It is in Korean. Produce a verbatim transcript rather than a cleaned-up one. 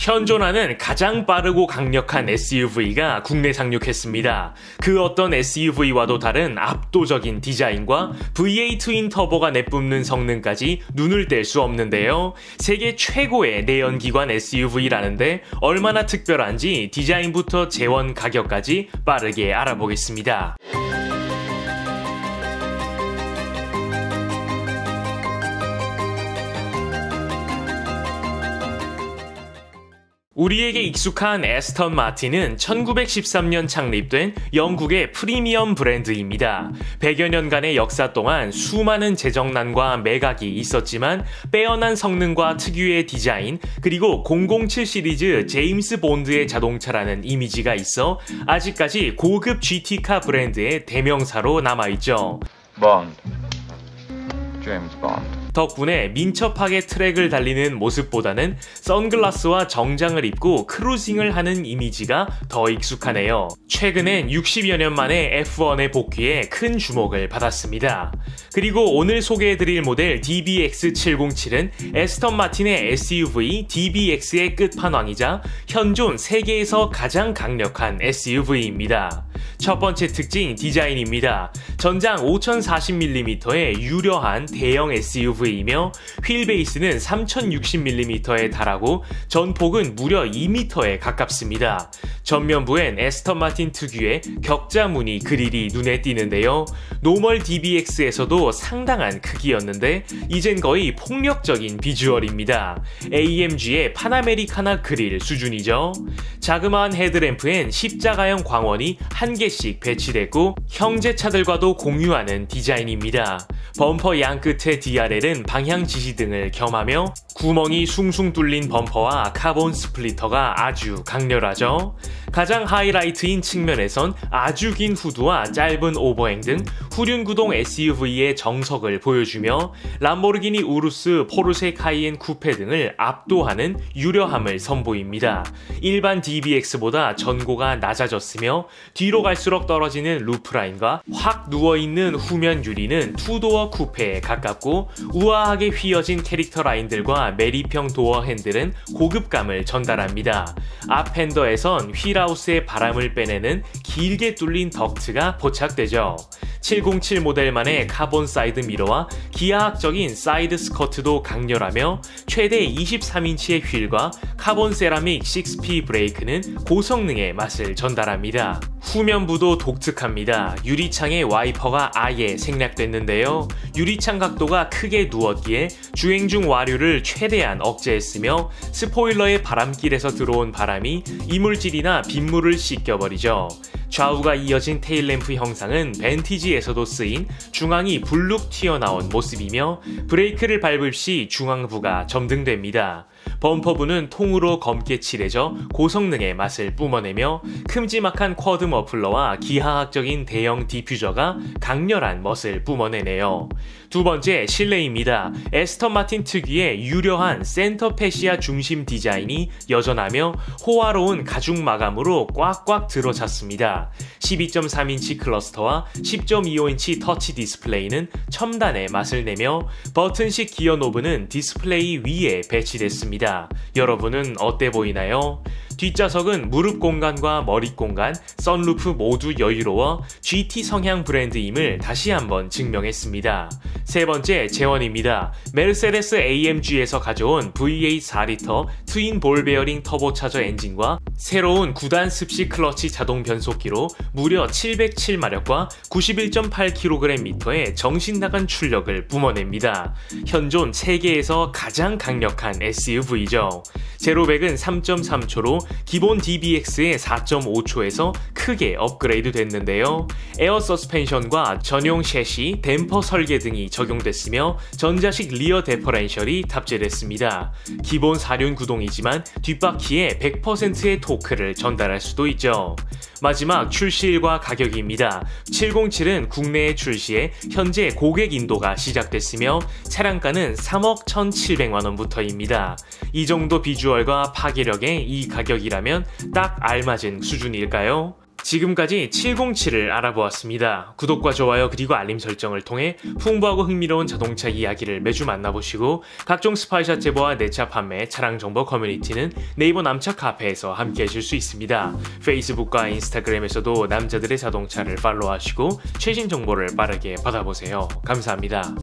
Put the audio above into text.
현존하는 가장 빠르고 강력한 에스유브이가 국내 상륙했습니다. 그 어떤 에스유브이와도 다른 압도적인 디자인과 브이에이트 트윈 터보가 내뿜는 성능까지 눈을 뗄 수 없는데요. 세계 최고의 내연기관 에스유브이라는데 얼마나 특별한지 디자인부터 재원 가격까지 빠르게 알아보겠습니다. 우리에게 익숙한 애스턴 마틴은 천구백십삼 년 창립된 영국의 프리미엄 브랜드입니다. 백여 년간의 역사 동안 수많은 재정난과 매각이 있었지만 빼어난 성능과 특유의 디자인, 그리고 공공칠 시리즈 제임스 본드의 자동차라는 이미지가 있어 아직까지 고급 지티카 브랜드의 대명사로 남아있죠. Bond. James Bond. 덕분에 민첩하게 트랙을 달리는 모습보다는 선글라스와 정장을 입고 크루징을 하는 이미지가 더 익숙하네요. 최근엔 육십여 년 만에 에프원에 복귀해 큰 주목을 받았습니다. 그리고 오늘 소개해드릴 모델 디비엑스 칠공칠은 애스턴 마틴의 에스유브이 디비엑스의 끝판왕이자 현존 세계에서 가장 강력한 에스유브이입니다. 첫 번째 특징 디자인입니다. 전장 오천사십 밀리미터의 유려한 대형 에스유브이이며 휠 베이스는 삼천육십 밀리미터에 달하고 전폭은 무려 이 미터에 가깝습니다. 전면부엔 애스턴 마틴 특유의 격자 무늬 그릴이 눈에 띄는데요. 노멀 디비엑스에서도 상당한 크기였는데 이젠 거의 폭력적인 비주얼입니다. 에이엠지의 파나메리카나 그릴 수준이죠. 자그마한 헤드램프엔 십자가형 광원이 한 개씩 배치됐고 형제차들과도 공유하는 디자인입니다. 범퍼 양끝의 디알엘은 방향 지시등을 겸하며 구멍이 숭숭 뚫린 범퍼와 카본 스플리터가 아주 강렬하죠. 가장 하이라이트인 측면에선 아주 긴 후드와 짧은 오버행 등 후륜구동 에스유브이의 정석을 보여주며 람보르기니 우루스, 포르쉐 카이엔 쿠페 등을 압도하는 유려함을 선보입니다. 일반 디비엑스보다 전고가 낮아졌으며 뒤로 갈수록 떨어지는 루프라인과 확 누워있는 후면 유리는 투도어 쿠페에 가깝고 우아하게 휘어진 캐릭터 라인들과 메리평 도어 핸들은 고급감을 전달합니다. 앞 핸더에선 휠하우스의 바람을 빼내는 길게 뚫린 덕트가 포착되죠. 칠공칠 모델만의 카본 사이드 미러와 기하학적인 사이드 스커트도 강렬하며 최대 이십삼 인치의 휠과 카본 세라믹 식스 피 브레이크는 고성능의 맛을 전달합니다. 후면부도 독특합니다. 유리창에 와이퍼가 아예 생략됐는데요. 유리창 각도가 크게 누웠기에 주행 중 와류를 최대한 억제했으며 스포일러의 바람길에서 들어온 바람이 이물질이나 빗물을 씻겨버리죠. 좌우가 이어진 테일램프 형상은 벤티지에서도 쓰인 중앙이 불룩 튀어나온 모습이며 브레이크를 밟을 시 중앙부가 점등됩니다. 범퍼부는 통으로 검게 칠해져 고성능의 맛을 뿜어내며 큼지막한 쿼드 머플러와 기하학적인 대형 디퓨저가 강렬한 멋을 뿜어내네요. 두 번째, 실내입니다. 애스턴 마틴 특유의 유려한 센터 패시아 중심 디자인이 여전하며 호화로운 가죽 마감으로 꽉꽉 들어찼습니다. 십이 점 삼 인치 클러스터와 십 점 이오 인치 터치 디스플레이는 첨단의 맛을 내며 버튼식 기어 노브는 디스플레이 위에 배치됐습니다. 여러분은 어때 보이나요? 뒷좌석은 무릎 공간과 머리 공간, 선루프 모두 여유로워 지티 성향 브랜드임을 다시 한번 증명했습니다. 세 번째, 제원입니다. 메르세데스 에이엠지에서 가져온 브이에이트 사 리터 트윈 볼 베어링 터보차저 엔진과 새로운 구 단 습식 클러치 자동 변속기로 무려 칠백칠 마력과 구십일 점 팔 킬로그램미터의 정신 나간 출력을 뿜어냅니다. 현존 세계에서 가장 강력한 에스유브이죠. 제로백은 삼 점 삼 초로 기본 디비엑스의 사 점 오 초에서 크게 업그레이드 됐는데요. 에어 서스펜션과 전용 셰시, 댐퍼 설계 등이 적용됐으며 전자식 리어 디퍼렌셜이 탑재됐습니다. 기본 사륜 구동이지만 뒷바퀴에 백 퍼센트의 토크를 전달할 수도 있죠. 마지막 출시일과 가격입니다. 칠공칠은 국내에 출시해 현재 고객 인도가 시작됐으며 차량가는 삼억 천칠백만 원부터입니다. 이 정도 비주얼과 파괴력의 이 가격이라면 딱 알맞은 수준일까요? 지금까지 칠공칠을 알아보았습니다. 구독과 좋아요 그리고 알림 설정을 통해 풍부하고 흥미로운 자동차 이야기를 매주 만나보시고 각종 스파이샷 제보와 내차 판매, 차량 정보 커뮤니티는 네이버 남차 카페에서 함께 하실 수 있습니다. 페이스북과 인스타그램에서도 남자들의 자동차를 팔로우하시고 최신 정보를 빠르게 받아보세요. 감사합니다.